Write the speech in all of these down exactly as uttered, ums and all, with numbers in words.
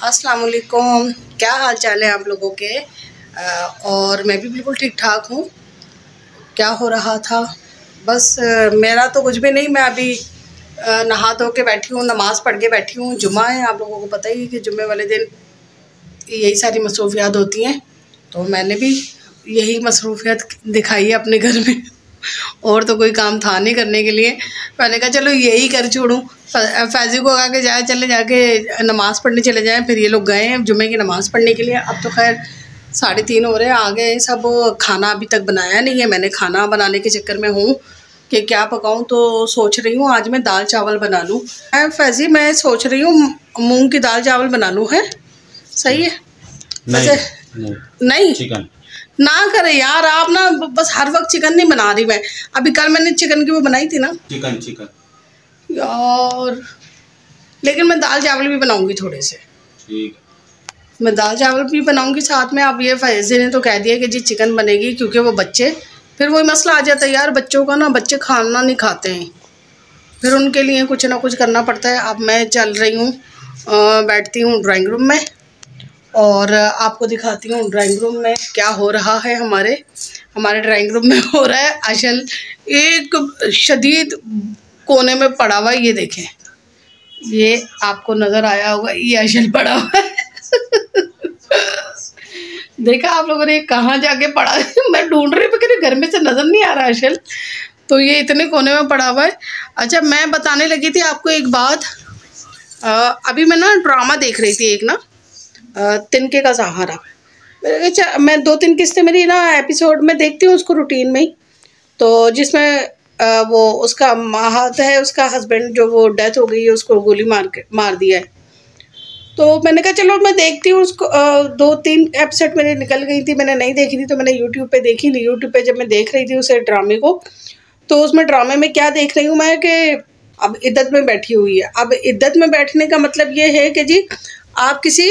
अस्सलाम वालेकुम। क्या हाल चाल है आप लोगों के? आ, और मैं भी बिल्कुल ठीक ठाक हूँ। क्या हो रहा था? बस आ, मेरा तो कुछ भी नहीं। मैं अभी आ, नहा धो के बैठी हूँ, नमाज़ पढ़ के बैठी हूँ। जुम्मा है, आप लोगों को पता ही है कि जुम्मे वाले दिन यही सारी मसरूफियात होती हैं। तो मैंने भी यही मसरूफियात दिखाई है अपने घर में और तो कोई काम था नहीं करने के लिए। मैंने कहा चलो यही कर छोड़ूँ। फैज़ी को आके जाए चले जाके नमाज़ पढ़ने चले जाएं। फिर ये लोग गए हैं जुम्मे की नमाज़ पढ़ने के लिए। अब तो खैर साढ़े तीन हो रहे हैं, आ गए सब। खाना अभी तक बनाया नहीं है। मैंने खाना बनाने के चक्कर में हूँ कि क्या पकाऊँ, तो सोच रही हूँ आज मैं दाल चावल बना लूँ। फैज़ी मैं सोच रही हूँ मूँग की दाल चावल बना लूँ। है सही है? नहीं, नहीं, नहीं? चिकन ना करे यार आप ना, बस हर वक्त चिकन नहीं बना रही मैं। अभी कल मैंने चिकन की वो बनाई थी ना, चिकन चिकन यार। लेकिन मैं दाल चावल भी बनाऊंगी थोड़े से। ठीक, मैं दाल चावल भी बनाऊंगी साथ में। अब ये फैज़ी ने तो कह दिया कि जी चिकन बनेगी, क्योंकि वो बच्चे, फिर वही मसला आ जाता है यार बच्चों का ना। बच्चे खाना नहीं खाते हैं, फिर उनके लिए कुछ ना कुछ करना पड़ता है। अब मैं चल रही हूँ, बैठती हूँ ड्राइंग रूम में और आपको दिखाती हूँ ड्राइंग रूम में क्या हो रहा है। हमारे हमारे ड्राइंग रूम में हो रहा है अशल एक शदीद कोने में पड़ा हुआ है। ये देखें, ये आपको नज़र आया होगा, ये अशल पड़ा हुआ है देखा आप लोगों ने कहाँ जाके पड़ा है? मैं ढूंढ रही हूँ कि घर में से नज़र नहीं आ रहा अशल, तो ये इतने कोने में पड़ा हुआ है। अच्छा, मैं बताने लगी थी आपको एक बात। आ, अभी मैं ना ड्रामा देख रही थी एक ना, तिनके का सहारा। मैं दो तीन किस्तें मेरी ना एपिसोड में देखती हूँ उसको रूटीन में ही, तो जिसमें वो उसका महात है, उसका हस्बैंड जो वो डेथ हो गई है, उसको गोली मार के मार दिया है। तो मैंने कहा चलो मैं देखती हूँ उसको। दो तीन एपिसोड मेरे निकल गई थी, मैंने नहीं देखी थी, तो मैंने यूट्यूब पे देखी नहीं। यूट्यूब पे जब मैं देख रही थी उसे ड्रामे को, तो उसमें ड्रामे में क्या देख रही हूँ मैं कि अब इद्दत में बैठी हुई है। अब इद्दत में बैठने का मतलब ये है कि जी आप किसी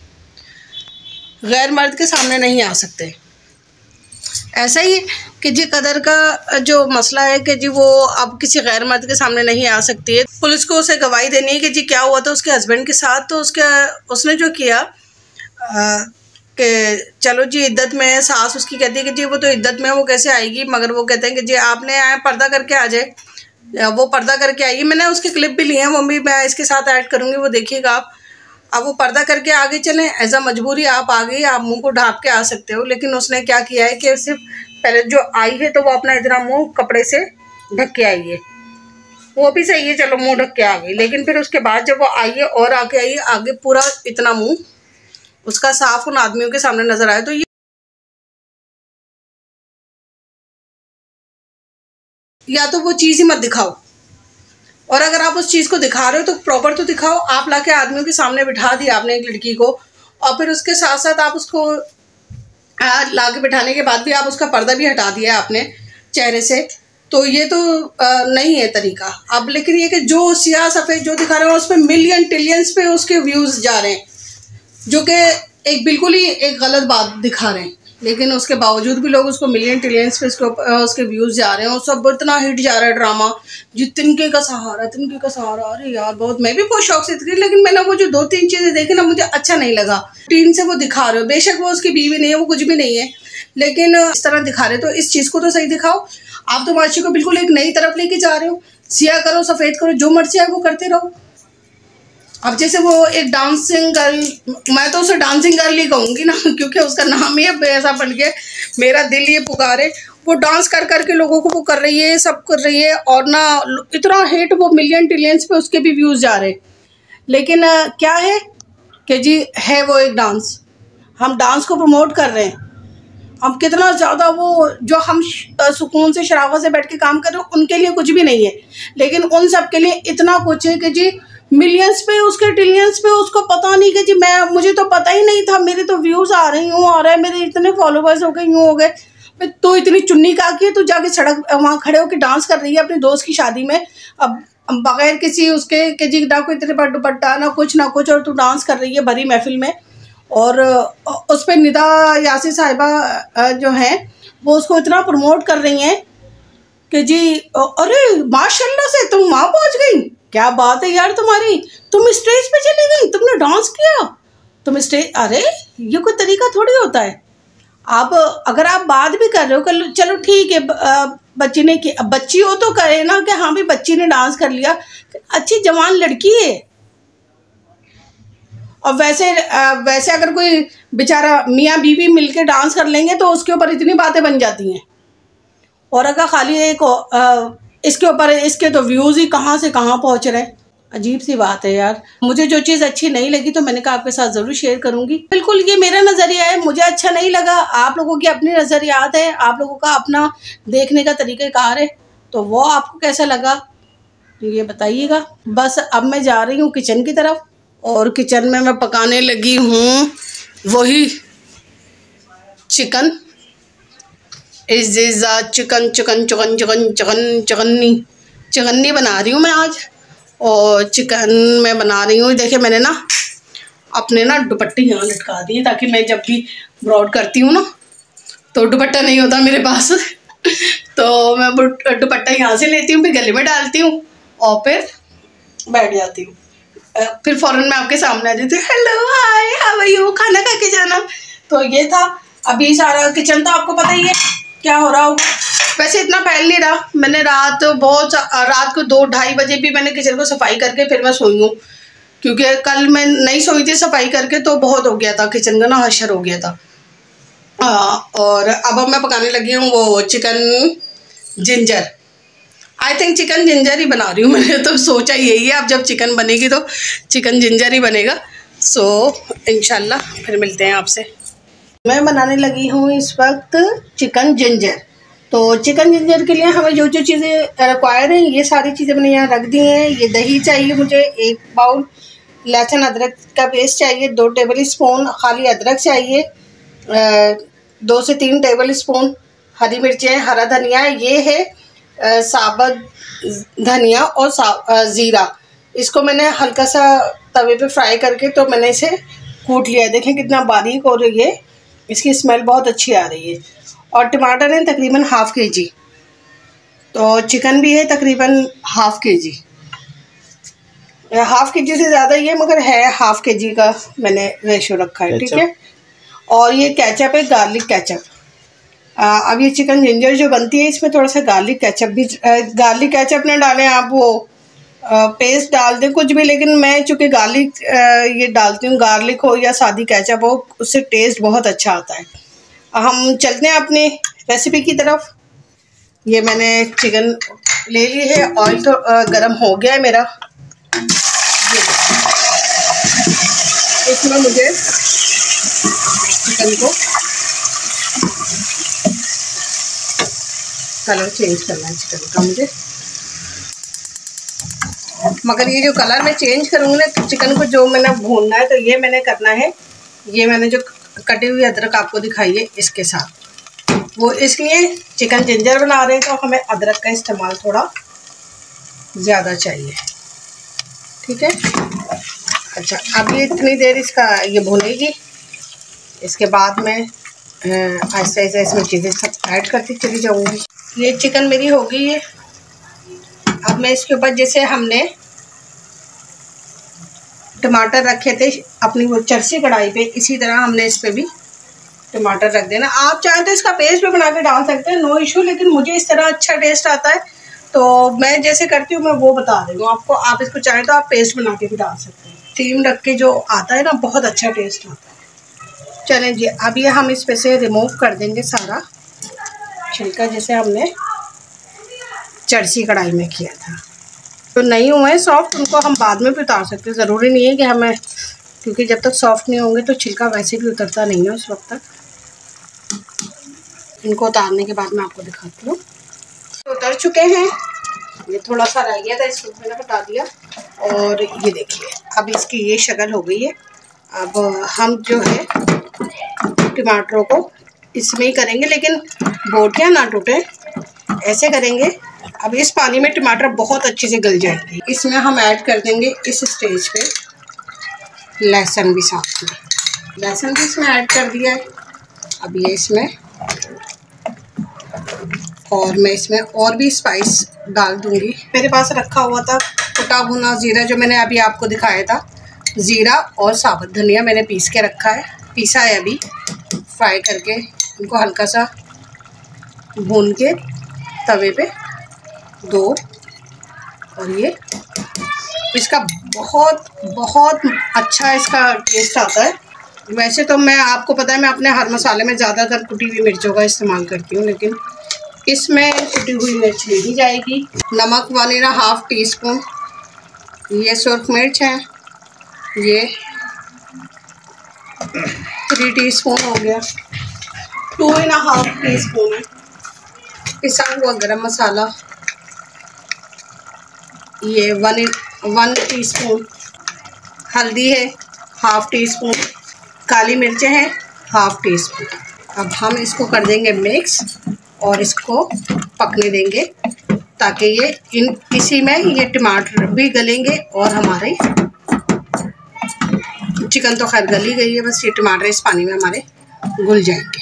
गैर मर्द के सामने नहीं आ सकते। ऐसा ही कि जी कदर का जो मसला है कि जी वो अब किसी गैर मर्द के सामने नहीं आ सकती है। पुलिस को उसे गवाही देनी है कि जी क्या हुआ था उसके हस्बैंड के साथ। तो उसके उसने जो किया कि चलो जी इद्दत में है, सास उसकी कहती है कि जी वो तो इद्दत में है, वो कैसे आएगी? मगर वो कहते हैं कि जी आपने आए पर्दा करके आ जाए। वो पर्दा करके आएगी। मैंने उसके क्लिप भी लिए हैं, वो भी मैं इसके साथ ऐड करूँगी, वो देखिएगा आप। अब वो पर्दा करके आगे चलें, एज अ मजबूरी आप आ गई, आप मुंह को ढाँप के आ सकते हो। लेकिन उसने क्या किया है कि सिर्फ पहले जो आई है तो वो अपना इतना मुंह कपड़े से ढक के आई है। वो भी सही है, चलो मुंह ढक के आ गई। लेकिन फिर उसके बाद जब वो आई है और आगे आई है, आगे पूरा इतना मुंह उसका साफ उन आदमियों के सामने नजर आए, तो ये या तो वो चीज़ ही मत दिखाओ, और अगर आप उस चीज़ को दिखा रहे हो तो प्रॉपर तो दिखाओ। आप लाके आदमियों के सामने बिठा दिया आपने एक लड़की को, और फिर उसके साथ साथ आप उसको ला के बिठाने के बाद भी आप उसका पर्दा भी हटा दिया आपने चेहरे से, तो ये तो आ, नहीं है तरीका। अब लेकिन ये कि जो सियाह सफ़ेद जो दिखा रहे हैं उस पर मिलियन टिलियंस पे उसके व्यूज़ जा रहे हैं, जो कि एक बिल्कुल ही एक गलत बात दिखा रहे हैं। लेकिन उसके बावजूद भी लोग उसको मिलियन टिलियंस पे उसको उसके व्यूज़ जा रहे हैं, और सब इतना हिट जा रहा है ड्रामा जी तिनके का सहारा, तिनके का सहारा। अरे यार बहुत, मैं भी बहुत शौक से थी, लेकिन मैंने वो जो दो तीन चीज़ें देखी ना मुझे अच्छा नहीं लगा। टीन से वो दिखा रहे हो, बेशक वो उसकी बीवी नहीं है, वो कुछ भी नहीं है, लेकिन इस तरह दिखा रहे तो इस चीज़ को तो सही दिखाओ। आप तो माशी को बिल्कुल एक नई तरफ लेके जा रहे हो। सिया करो सफ़ेद करो, जो मर्जी है वो करते रहो। अब जैसे वो एक डांसिंग गर्ल, मैं तो उसे डांसिंग गर्ल ही कहूँगी ना, क्योंकि उसका नाम ही ऐसा बन गया, मेरा दिल ये पुकारे। वो डांस कर करके लोगों को वो कर रही है, सब कर रही है, और ना इतना हिट, वो मिलियन टिलियंस पे उसके भी व्यूज़ जा रहे। लेकिन क्या है कि जी है वो एक डांस, हम डांस को प्रमोट कर रहे हैं। हम कितना ज़्यादा वो जो हम सुकून से शराफत से बैठ के काम कर रहे हो उनके लिए कुछ भी नहीं है, लेकिन उन सब के लिए इतना कुछ है कि जी मिलियंस पे उसके टिलियंस पे उसको पता नहीं कि जी मैं मुझे तो पता ही नहीं था, मेरे तो व्यूज़ आ रहे यूँ आ रहे हैं, मेरे इतने फॉलोवर्स हो गए, यूँ हो गए। तो इतनी चुन्नी का की तो जाके सड़क वहाँ खड़े होकर डांस कर रही है अपनी दोस्त की शादी में, अब बगैर किसी उसके कि जी ना कोई तेरे पर दुपट्टा ना कुछ ना कुछ, और तू डांस कर रही है भरी महफिल में। और उस पर निदा यासी साहिबा जो हैं वो उसको इतना प्रमोट कर रही हैं कि जी अरे माशाल्लाह से तुम वहाँ पहुँच गई, क्या बात है यार तुम्हारी, तुम स्टेज पे चली गई, तुमने डांस किया, तुम स्टेज, अरे ये कोई तरीका थोड़ी होता है। आप अगर आप बात भी कर रहे हो कर लो, चलो ठीक है, बच्ची ने कि बच्ची हो तो करे ना कि हाँ भी बच्ची ने डांस कर लिया, अच्छी जवान लड़की है। और वैसे वैसे अगर कोई बेचारा मियाँ बीवी मिलके डांस कर लेंगे तो उसके ऊपर इतनी बातें बन जाती हैं। और अगर खाली एक इसके ऊपर इसके तो व्यूज़ ही कहाँ से कहाँ पहुँच रहे हैं। अजीब सी बात है यार। मुझे जो चीज़ अच्छी नहीं लगी तो मैंने कहा आपके साथ ज़रूर शेयर करूंगी। बिल्कुल ये मेरा नज़रिया है, मुझे अच्छा नहीं लगा, आप लोगों की अपनी नज़रियात है, आप लोगों का अपना देखने का तरीक़ाकार है, तो वो आपको कैसा लगा ये बताइएगा। बस अब मैं जा रही हूँ किचन की तरफ, और किचन में मैं पकाने लगी हूँ वही चिकन। इस is chicken chicken chicken chicken chicken chicken चिकन्नी बना रही हूँ मैं आज। और चिकन मैं बना रही हूँ, देखिए मैंने ना अपने ना दुपट्टे यहाँ लटका दिए ताकि मैं जब भी ब्रॉड करती हूँ ना तो दुपट्टा नहीं होता मेरे पास तो मैं दुपट्टा यहाँ से लेती हूँ, फिर गले में डालती हूँ और फिर बैठ जाती हूँ। फिर फ़ौरन मैं आपके सामने आ जाती हूँ, hello hi how are you, खाना खा के जाना। तो ये था। अभी सारा किचन तो आपको पता ही है क्या हो रहा होगा। वैसे इतना फैल नहीं रहा, मैंने रात बहुत रात को दो ढाई बजे भी मैंने किचन को सफाई करके फिर मैं सोई हूँ, क्योंकि कल मैं नहीं सोई थी सफाई करके तो बहुत हो गया था, किचन का ना हशर हो गया था। आ, और अब अब मैं पकाने लगी हूँ वो chicken ginger. I think chicken ginger ही बना रही हूँ मैंने तो सोचा यही है, अब जब चिकन बनेगी तो चिकन जिंजर ही बनेगा। सो इंशाल्लाह फिर मिलते हैं आपसे। मैं बनाने लगी हूँ इस वक्त चिकन जिंजर। तो चिकन जिंजर के लिए हमें जो जो चीज़ें रिक्वायर हैं ये सारी चीज़ें मैंने यहाँ रख दी हैं। ये दही चाहिए मुझे एक बाउल, लहसुन अदरक का पेस्ट चाहिए दो टेबल स्पून, खाली अदरक चाहिए दो से तीन टेबल स्पून, हरी मिर्चें, हरा धनिया, ये है साबुत धनिया और ज़ीरा। इसको मैंने हल्का सा तवे पे फ्राई करके तो मैंने इसे कूट लिया। देखें कितना बारीक हो रही है, इसकी स्मेल बहुत अच्छी आ रही है। और टमाटर है तकरीबन हाफ़ के जी, तो चिकन भी है तकरीबन हाफ़ के जी, हाफ़ के जी से ज़्यादा ही है मगर है हाफ़ के जी का मैंने रेशो रखा है, ठीक है। और ये केचप है, गार्लिक केचप। अब ये चिकन जिंजर जो बनती है इसमें थोड़ा सा गार्लिक केचप भी, गार्लिक केचप ना डालें आप, वो पेस्ट डाल दें कुछ भी, लेकिन मैं चूँकि गार्लिक ये डालती हूँ, गार्लिक हो या सादी केचप हो, उससे टेस्ट बहुत अच्छा आता है। हम चलते हैं अपनी रेसिपी की तरफ। ये मैंने चिकन ले ली है, ऑयल तो गरम हो गया है मेरा। इसमें मुझे चिकन को कलर चेंज करना है चिकन का मुझे, मगर ये जो कलर मैं चेंज करूँगी ना चिकन को जो मैंने भूनना है, तो ये मैंने करना है, ये मैंने जो कटी हुई अदरक आपको दिखाई है इसके साथ, वो इसलिए चिकन जिंजर बना रहे हैं तो हमें अदरक का इस्तेमाल थोड़ा ज़्यादा चाहिए, ठीक है। अच्छा, अब ये इतनी देर इसका ये भुनेगी, इसके बाद मैं आहिस्ता आहिस्ता इसमें चीज़ें सब ऐड करती चली जाऊँगी। ये चिकन मेरी हो गई है। अब मैं इसके ऊपर जैसे हमने टमाटर रखे थे अपनी वो चरसी कढ़ाई पे, इसी तरह हमने इस पे भी टमाटर रख देना। आप चाहें तो इसका पेस्ट भी बना के डाल सकते हैं, नो इशू, लेकिन मुझे इस तरह अच्छा टेस्ट आता है तो मैं जैसे करती हूँ मैं वो बता रही हूँ आपको। आप इसको चाहें तो आप पेस्ट बना के भी डाल सकते हैं। स्टीम रख के जो आता है ना बहुत अच्छा टेस्ट आता है। चलें जी, अब ये हम इस पे से रिमूव कर देंगे सारा छिलका जैसे हमने चरसी कढ़ाई में किया था। तो नहीं हुए सॉफ्ट उनको हम बाद में भी उतार सकते हैं, ज़रूरी नहीं है कि हमें, क्योंकि जब तक सॉफ्ट नहीं होंगे तो छिलका वैसे भी उतरता नहीं है उस वक्त तक। इनको उतारने के बाद मैं आपको दिखाती हूँ। तो उतर चुके हैं, ये थोड़ा सा रह गया था इसको मैंने हटा दिया, और ये देखिए अब इसकी ये शक्ल हो गई है। अब हम जो है टमाटरों को इसमें ही करेंगे, लेकिन बोटियाँ ना टूटें ऐसे करेंगे। अब इस पानी में टमाटर बहुत अच्छे से गल जाएंगे। इसमें हम ऐड कर देंगे इस स्टेज पे लहसुन भी, साथ में लहसुन भी इसमें ऐड कर दिया है। अब ये इसमें, और मैं इसमें और भी स्पाइस डाल दूंगी। मेरे पास रखा हुआ था कुटा भुना ज़ीरा जो मैंने अभी आपको दिखाया था, ज़ीरा और साबुत धनिया मैंने पीस के रखा है, पीसा है अभी। फ्राई करके उनको हल्का सा भून के तवे पे दो, और ये इसका बहुत बहुत अच्छा इसका टेस्ट आता है। वैसे तो मैं, आपको पता है, मैं अपने हर मसाले में ज़्यादातर कुटी हुई मिर्चों का इस्तेमाल करती हूँ, लेकिन इसमें कुटी हुई मिर्च नहीं जाएगी। नमक one and half teaspoon, ये सुर्ख मिर्च है, ये थ्री टी स्पून हो गया, two and half teaspoon है पिसा हुआ गरम मसाला, ये वन वन टी स्पून, हल्दी है हाफ टी स्पून, काली मिर्चें हैं हाफ टी स्पून। अब हम इसको कर देंगे मिक्स और इसको पकने देंगे, ताकि ये इन इसी में ये टमाटर भी गलेंगे और हमारे चिकन तो खैर गल ही गई है, बस ये टमाटर इस पानी में हमारे घुल जाएंगे।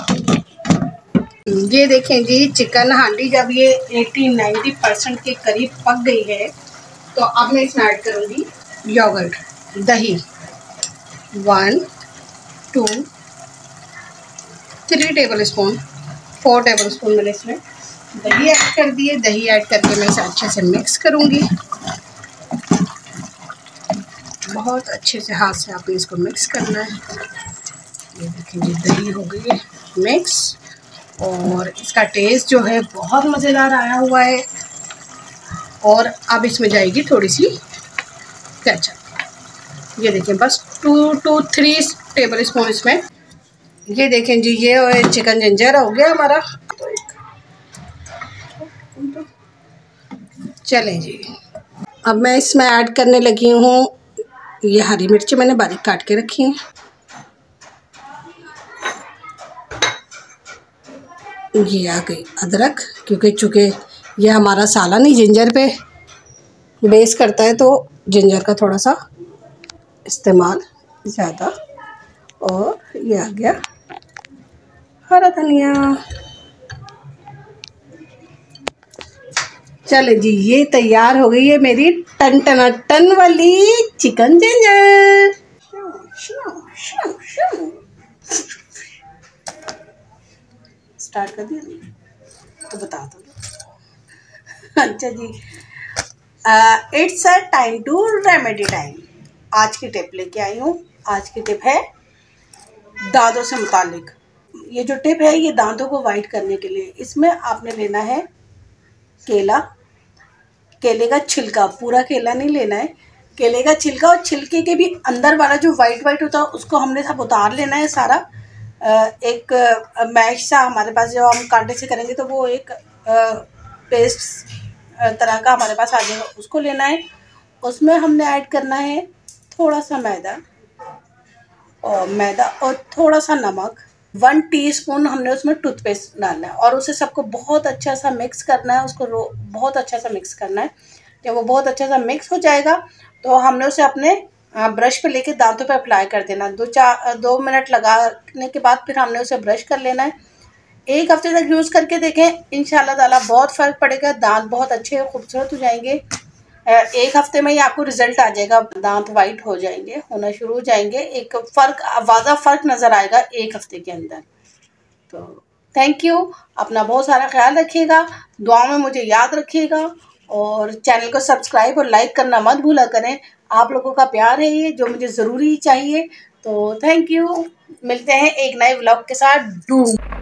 ये देखें जी, चिकन हांडी जब ये अस्सी नब्बे परसेंट के करीब पक गई है, तो अब मैं इसमें ऐड करूँगी योगर्ट, दही, one two three tablespoon, four tablespoon मैंने इसमें दही ऐड कर दिए। दही ऐड करके मैं इसे अच्छे से मिक्स करूँगी, बहुत अच्छे से हाथ से आपने इसको मिक्स करना है। ये देखिए जी, दही हो गई है मिक्स, और इसका टेस्ट जो है बहुत मज़ेदार आया हुआ है। और अब इसमें जाएगी थोड़ी सी केचप, ये देखें बस two two three tablespoon इसमें। ये देखें जी, ये चिकन जिंजर हो गया हमारा। तो एक चलें जी, अब मैं इसमें ऐड करने लगी हूँ, ये हरी मिर्ची मैंने बारीक काट के रखी हैं, ये आ गई अदरक, क्योंकि चूँकि ये हमारा सालन ही जिंजर पे बेस करता है, तो जिंजर का थोड़ा सा इस्तेमाल ज़्यादा। और ये आ गया हरा धनिया। चले जी, ये तैयार हो गई है मेरी टन टन टन वाली चिकन जिंजर। स्टार्ट कर दिया तो बता दो। अच्छा जी, it's a time to remedy time. आज की टिप लेके आई हूँ। आज की टिप है दांतों से मुतालिक। ये जो टिप है ये दांतों को वाइट करने के लिए। इसमें आपने लेना है केला, केले का छिलका, पूरा केला नहीं लेना है, केले का छिलका, और छिलके के भी अंदर वाला जो वाइट वाइट होता है उसको हमने सब उतार लेना है सारा। एक मैश सा हमारे पास, जो हम कांटे से करेंगे तो वो एक पेस्ट तरह का हमारे पास आ जाएगा, उसको लेना है। उसमें हमने ऐड करना है थोड़ा सा मैदा, और मैदा और थोड़ा सा नमक, वन टीस्पून हमने उसमें टूथपेस्ट डालना है, और उसे सबको बहुत अच्छा सा मिक्स करना है। उसको रो बहुत अच्छा सा मिक्स करना है। जब वो बहुत अच्छा सा मिक्स हो जाएगा तो हमने उसे अपने ब्रश पे लेके दांतों पे अप्लाई कर देना। दो चार दो मिनट लगाने के बाद फिर हमने उसे ब्रश कर लेना है। एक हफ्ते तक यूज़ करके देखें, इंशाल्लाह ताला बहुत फ़र्क पड़ेगा। दांत बहुत अच्छे खूबसूरत हो जाएंगे। एक हफ्ते में ही आपको रिजल्ट आ जाएगा, दांत वाइट हो जाएंगे, होना शुरू हो जाएंगे। एक फ़र्क, वाज़ा फ़र्क नज़र आएगा एक हफ्ते के अंदर। तो थैंक यू, अपना बहुत सारा ख्याल रखिएगा, दुआ में मुझे याद रखिएगा, और चैनल को सब्सक्राइब और लाइक करना मत भूला करें। आप लोगों का प्यार है ये जो मुझे ज़रूरी चाहिए। तो थैंक यू, मिलते हैं एक नए व्लॉग के साथ। डू